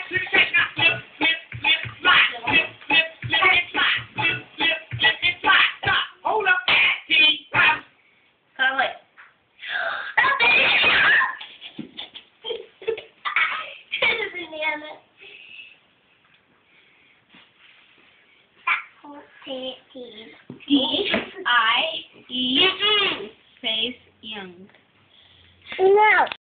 Flip, shake, now. Flip, flip, flip, slide. Flip, flip, flip, and slide. Flip, flip, flip, and slide. Stop. Hold up. T. Rob. Color. Banana. T. I. E.